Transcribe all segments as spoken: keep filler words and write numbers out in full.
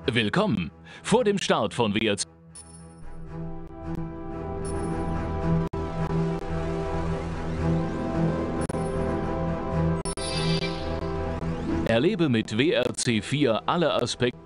Willkommen vor dem Start von W R C. Erlebe mit W R C vier alle Aspekte.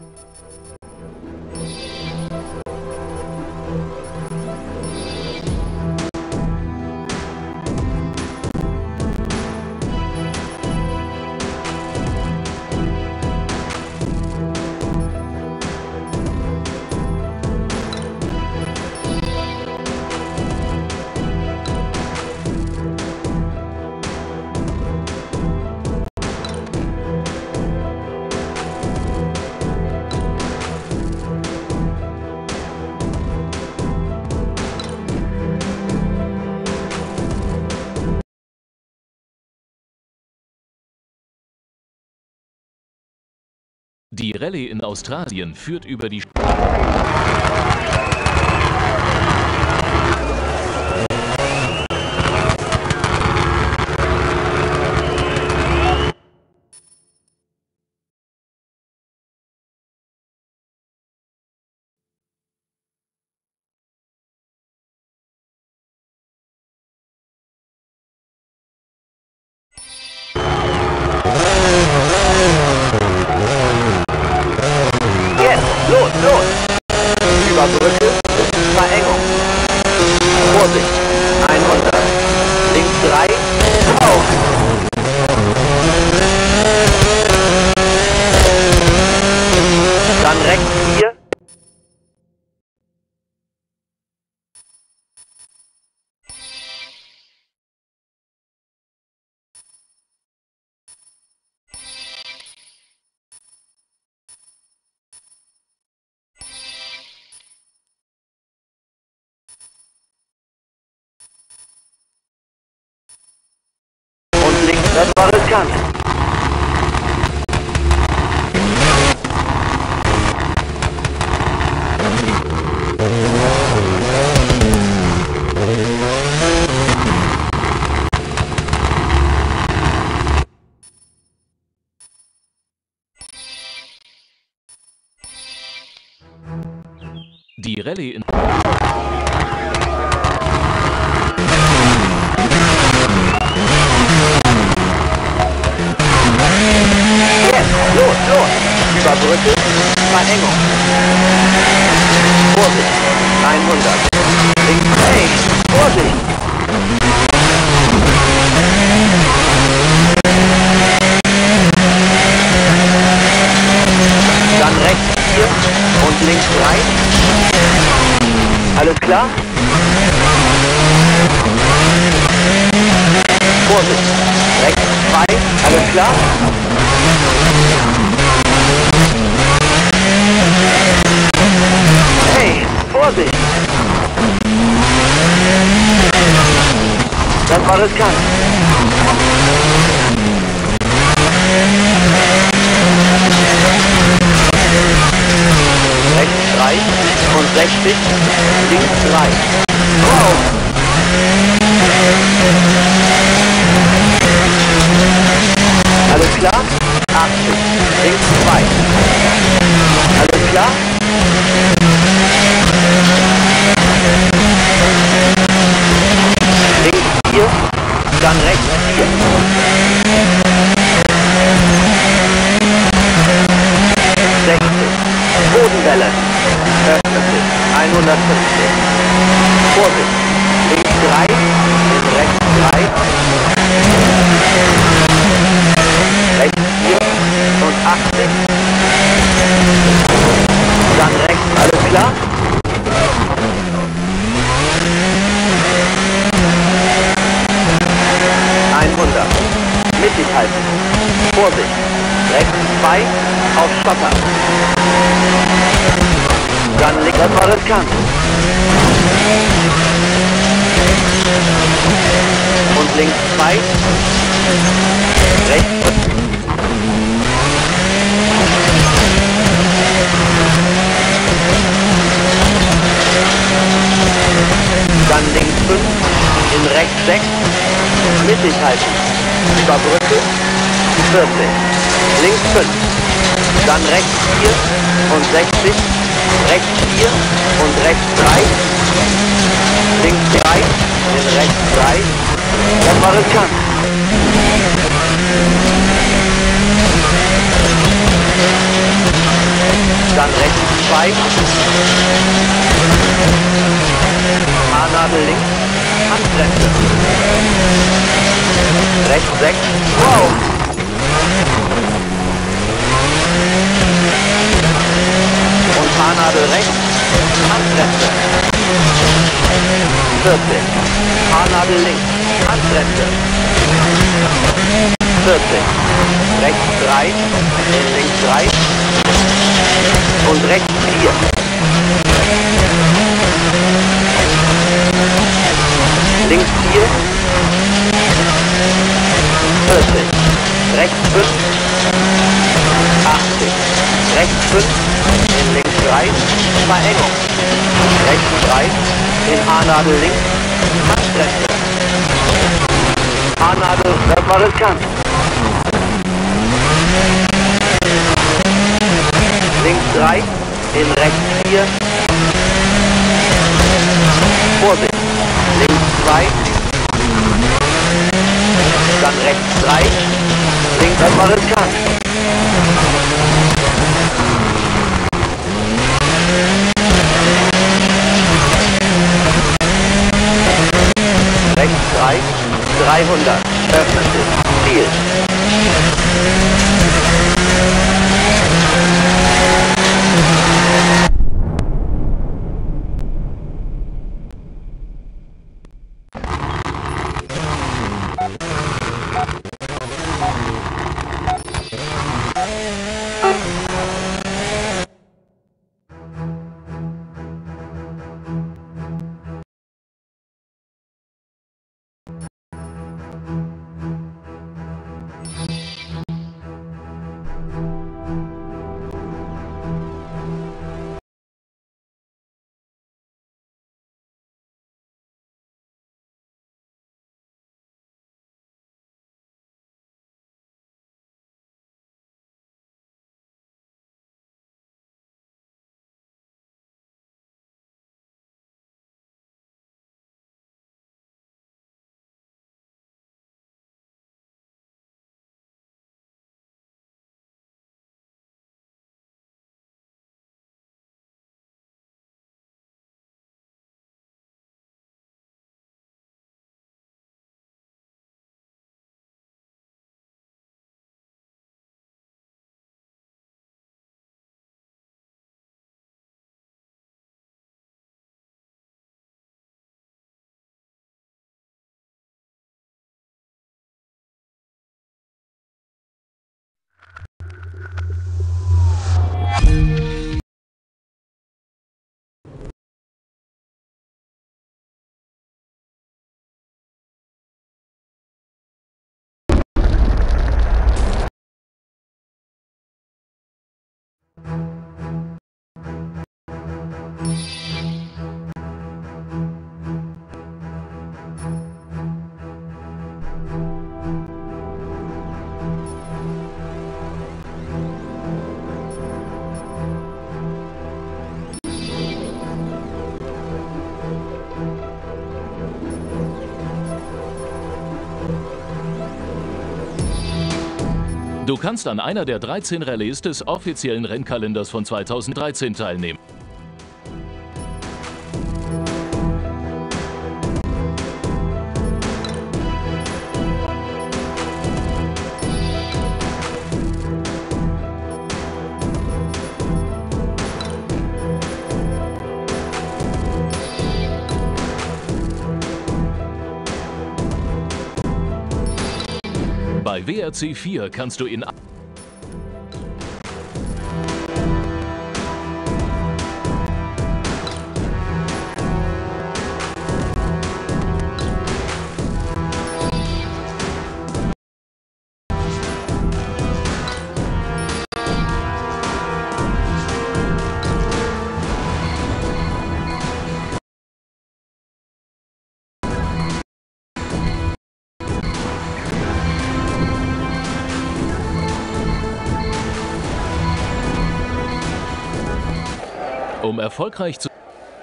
Die Rallye in Australien führt über die Los, los! Über Brücke, Verengung. Vorsicht, hundert. Links drei, auf! Dann rechts vier. Das war riskant. Die Rallye in Los, los! Über Brücke, Verengung. Vorsicht, hundert. Links, hey, Vorsicht! Dann rechts vier und links drei. Alles klar? Vorsicht, rechts zwei. Alles klar? Hey, Vorsicht! Das war riskant. Rechts drei und sechzig, links drei. Wow! Alles klar? achtzig, links zwei. Alles klar? Links vier, dann rechts vier. sechzig, Bodenwelle. Öffnet, hundertfünfzig. Vorsicht, links drei, rechts drei. Rechts vier und achtzig. Dann rechts, alles klar? hundert. Mittig halten. Vorsicht. Rechts zwei auf Schotter. Dann links, das war riskant. Und links zwei. Rechts. Dann links fünf. In rechts sechs. Mittig halten. Über Brücke. vierzig. Links fünf. Dann rechts vier und sechzig, rechts vier und rechts drei, links drei, in rechts drei, das war riskant. Dann rechts zwei, Haarnadel links, Handbremse. Rechts sechs, wow! Und Haarnadel rechts, Handbremse. vierzig, Haarnadel links, Handbremse. vierzig, rechts drei, links drei und rechts vier. Links vier, vierzig, rechts fünf, achtzig, rechts fünf, in links drei, Verengung, rechts drei, in Haarnadel links, Handbremse. Haarnadel, das war riskant. Links drei, in rechts vier, Vorsicht, links zwei, dann rechts drei, links, das war riskant. Rechts drei, dreihundert, öffnet sich, Ziel. Du kannst an einer der dreizehn Rallyes des offiziellen Rennkalenders von zweitausenddreizehn teilnehmen. Bei W R C vier kannst du in Um erfolgreich zu...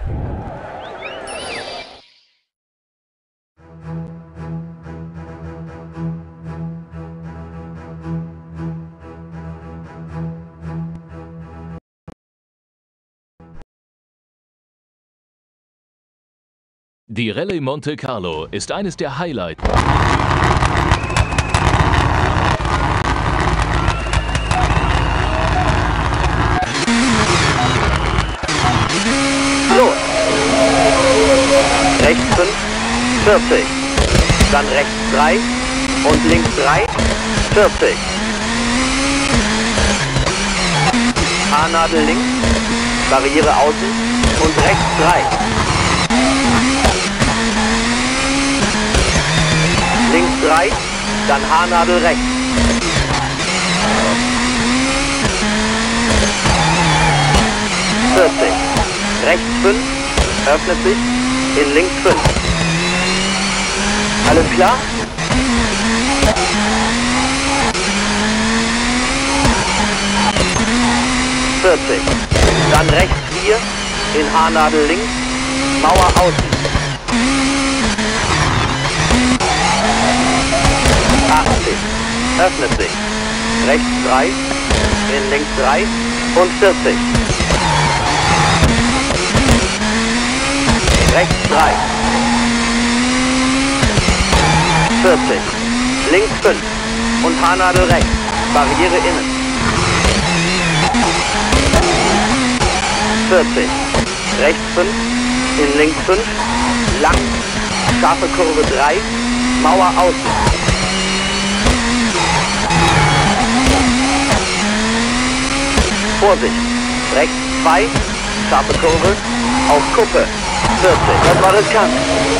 Die Rallye Monte Carlo ist eines der Highlights. Los! Rechts fünf, vierzig. Dann rechts drei und links drei, vierzig. Haarnadel links, Barriere außen und rechts drei. Links drei, dann Haarnadel rechts. vierzig. Rechts fünf, öffnet sich, in links fünf. Alles klar? vierzig. Dann rechts vier, in Haarnadel links, Mauer außen. achtzig. Öffnet sich. Rechts drei, in links drei und vierzig. Rechts drei. vierzig. Links fünf und Haarnadel rechts. Barriere innen. vierzig. Rechts fünf, in links fünf. Lang. Scharfe Kurve drei. Mauer außen. Vorsicht, rechts zwei, scharfe Kurve, auf Kuppe, vierzig, das war riskant.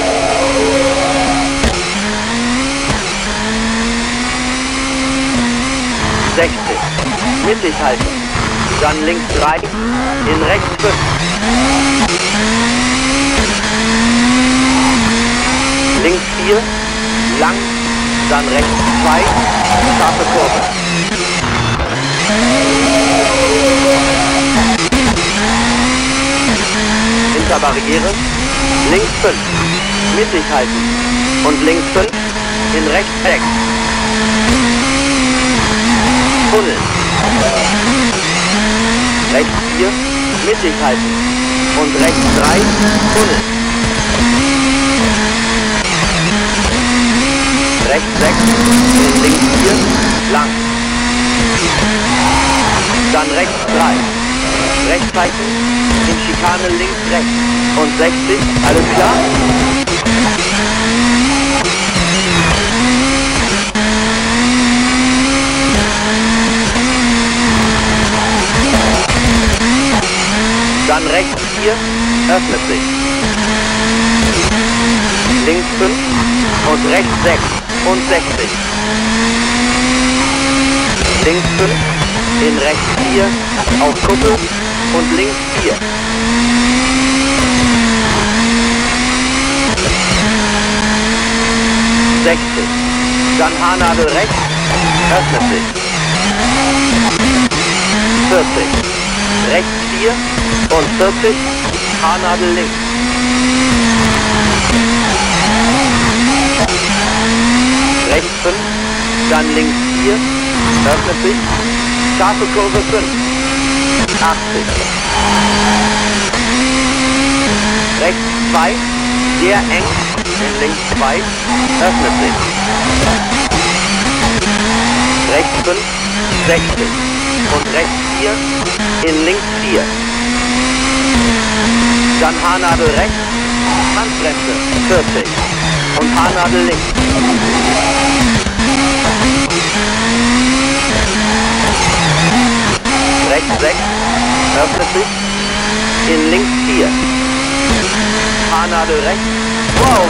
sechzig, mittig halten, dann links drei, in rechts fünf. Links vier, lang, dann rechts zwei, scharfe Kurve. Hinter Barriere, links fünf, mittig halten und links fünf, in rechts sechs. Tunnel. Rechts vier, mittig halten und rechts drei, Tunnel. Rechts sechs, in links vier, lang. Dann rechts drei. Rechts halten, in Schikane links rechts. Und sechzig, alles klar? Dann rechts vier, öffnet sich. Links fünf und rechts sechs und sechzig. Links fünf, in rechts vier, auf Kuppe und links vier. sechzig. Dann Haarnadel rechts, öffnet sich. vierzig. Rechts vier und vierzig, Haarnadel links. Rechts fünf, dann links vier, öffnet sich, scharfe Kurve fünf, achtzig. Rechts zwei, sehr eng, in links zwei, öffnet sich. Rechts fünf, sechzig und rechts vier, in links vier. Dann Haarnadel rechts, Handbremse, vierzig und Haarnadel links. Rechts sechs, öffnet sich, in links vier. Haarnadel rechts, wow!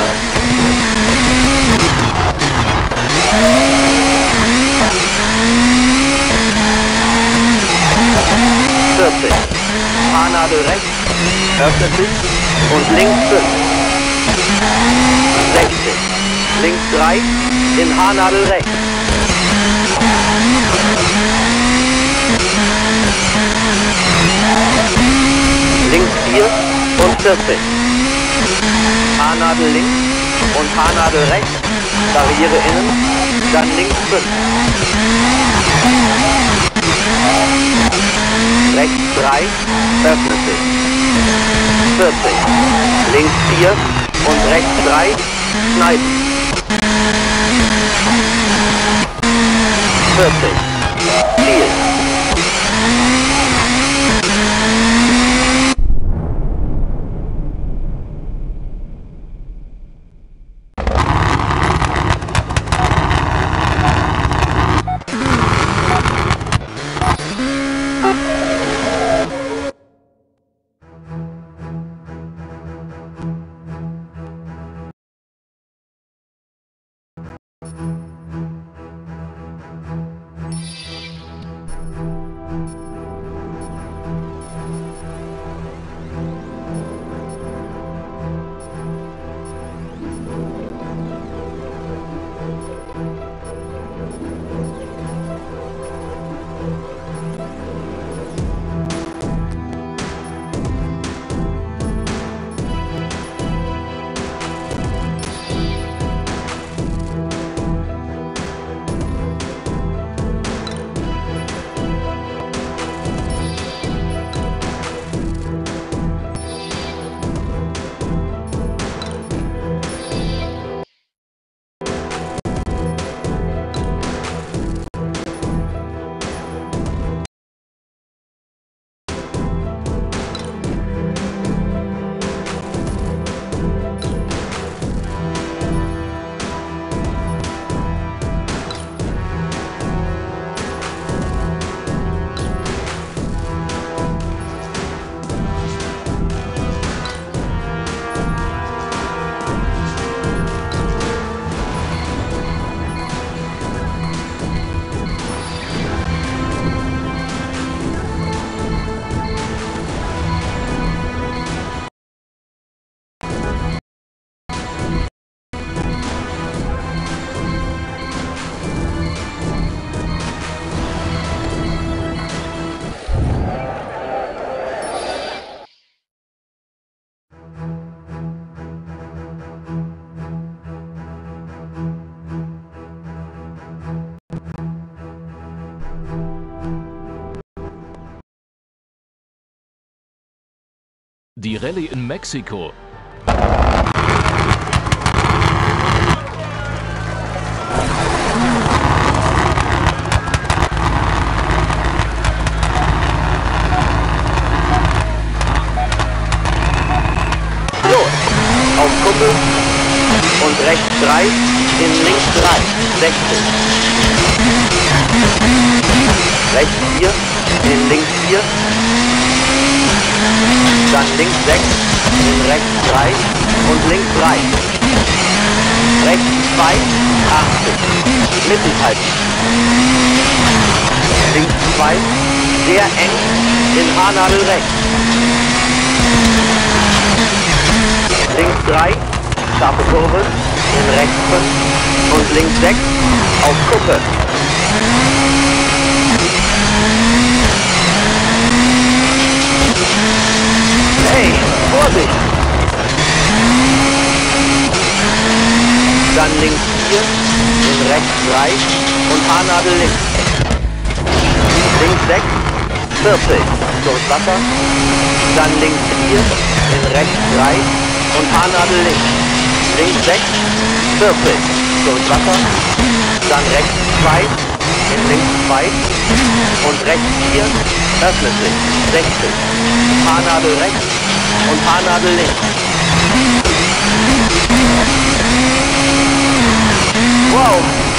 vierzig. Haarnadel rechts, öffnet sich und links fünf. sechzig. Links drei, in Haarnadel rechts. Links vier und vierzig. Haarnadel links und Haarnadel rechts. Barriere innen, dann links fünf. Rechts drei, öffnet sich. vierzig. Links vier und rechts drei, schneiden. vierzig. Ziel. Die Rallye in Mexiko. Los! Auf Kuppel und rechts drei, in links drei, sechzig. Rechts vier, in links vier. Dann links sechs, in rechts drei und links drei. Rechts zwei, achtzig. Mittig halten. Links zwei, sehr eng, in Haarnadel rechts. Links drei, scharfe Kurve, in rechts fünf und links sechs, auf Kuppe. Hey, Vorsicht! Dann links vier, in rechts drei und Haarnadel links. Links sechs, vierzig, durchs Wasser. Dann links vier, in rechts drei und Haarnadel links. Links sechs, vierzig, durchs Wasser. Dann rechts zwei, in links zwei und rechts vier, öffnet sich, sechzig. Haarnadel rechts und Haarnadel links. Wow!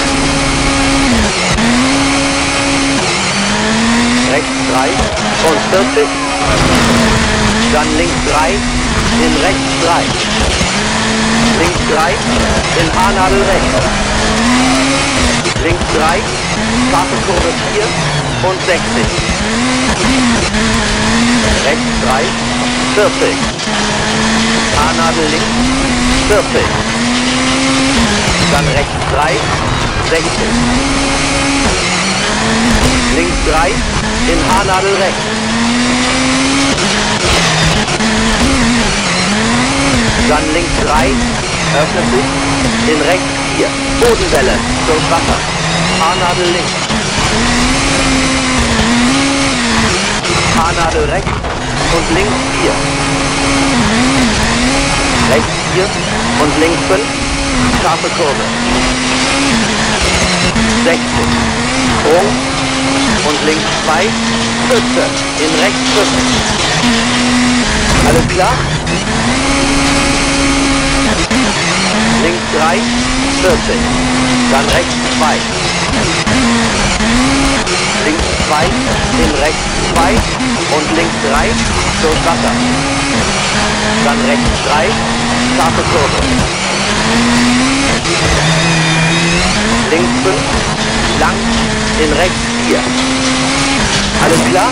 Rechts drei und vierzig. Dann links drei, in rechts drei. Links drei, in Haarnadel rechts. Links drei, scharfe Kurve vier und sechzig. Rechts drei, vierzig. Haarnadel links, vierzig. Dann rechts drei, sechzig. Links drei, in Haarnadel rechts. Dann links drei, öffnet sich, in rechts vier, Bodenwelle, durchs Wasser, Haarnadel links, Haarnadel rechts und links vier, rechts vier und links fünf, scharfe Kurve, sechzig, Sprung und links zwei, Pfütze, in rechts fünf, alles klar? Links drei, vierzig, dann rechts zwei, links zwei, in rechts zwei und links drei, durchs Wasser, dann rechts drei, scharfe Kurve, links fünf, lang, in rechts vier, alles klar?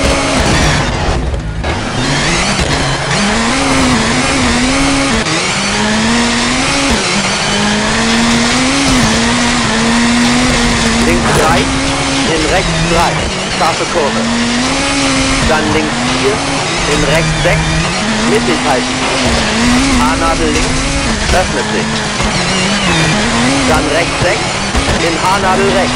Links drei, in rechts drei, scharfe Kurve. Dann links vier, in rechts sechs, mittig halten. Haarnadel links, öffnet sich. Dann rechts sechs, in Haarnadel rechts.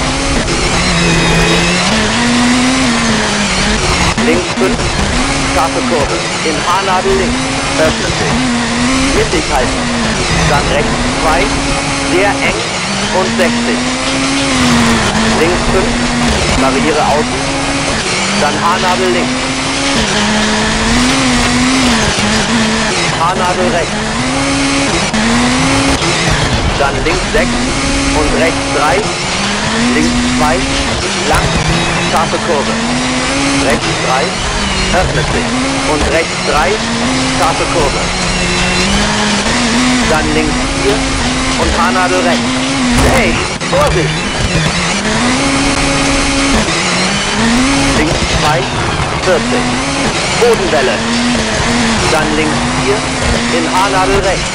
Links fünf, scharfe Kurve. In Haarnadel links, öffnet sich. Mittig halten. Dann rechts zwei, sehr eng und sechzig. Links fünf, Barriere außen, dann Haarnadel links. Haarnadel rechts. Dann links sechs und rechts drei, links zwei, lang, scharfe Kurve. Rechts drei, öffnet sich und rechts drei, scharfe Kurve. Dann links vier und Haarnadel rechts. Hey, Vorsicht! Links zwei, vierzig. Bodenwelle. Dann links vier, in Haarnadel rechts.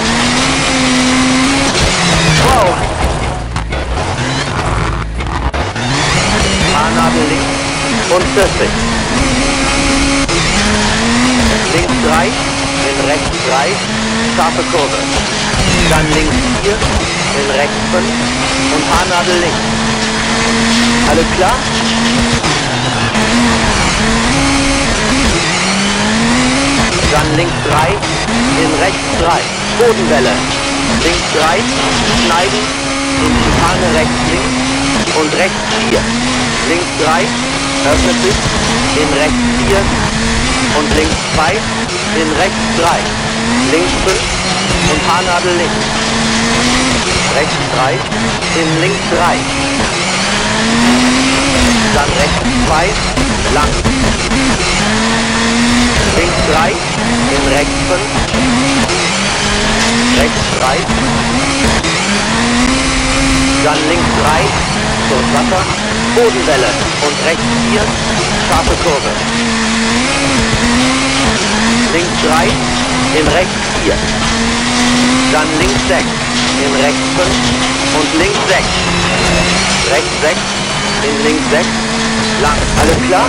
Wow! Haarnadel links und vierzig. Links drei, in rechts drei, scharfe Kurve. Dann links vier, in rechts fünf und Haarnadel links. Alles klar? Dann links drei, in rechts drei, Bodenwelle. Links drei, schneiden, in die Fahne rechts links und rechts vier. Links drei, öffnet sich, in rechts vier und links zwei, in rechts drei. Links fünf und Haarnadel links. Rechts drei, in links drei. Dann rechts zwei, lang. Links drei, in rechts fünf. Rechts drei. Dann links drei, durchs Wasser, Bodenwelle und rechts vier, scharfe Kurve. Links drei, in rechts vier. Dann links sechs, in rechts fünf und links sechs. Rechts sechs, in links sechs, lang. Alles klar?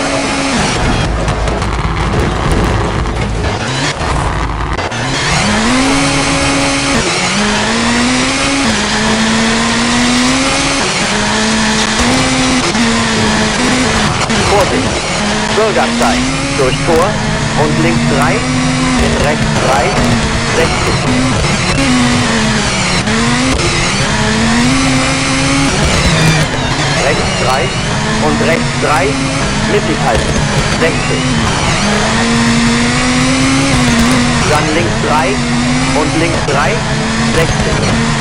Vorsicht! Bürgersteig durch Tor und links drei, in rechts drei, sechzig. Rechts drei und rechts drei, mittig halten, sechzig. Dann links drei und links drei, sechzig.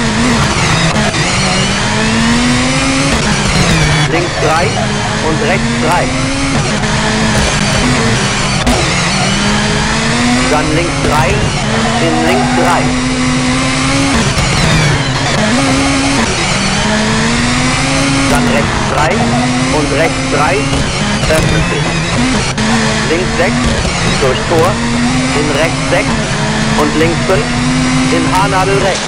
Links drei und rechts drei. Dann links drei, in links drei. Dann rechts drei und rechts drei, öffnet sich. Links sechs, durch Tor, in rechts sechs und links fünf, in Haarnadel rechts.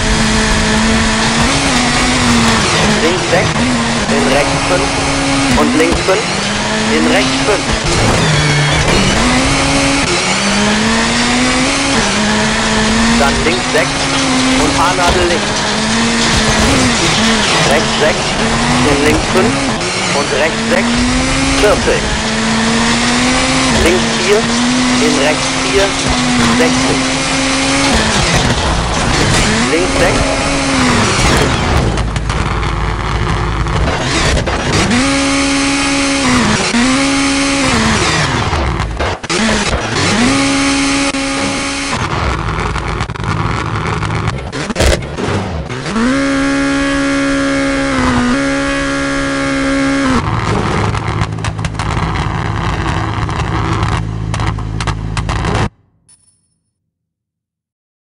Links sechs, in rechts fünf und links fünf, in rechts fünf. sechs und Haarnadel links. Rechts sechs und links fünf und rechts sechs, vierzig. Links vier, in rechts vier, sechzig. Links sechs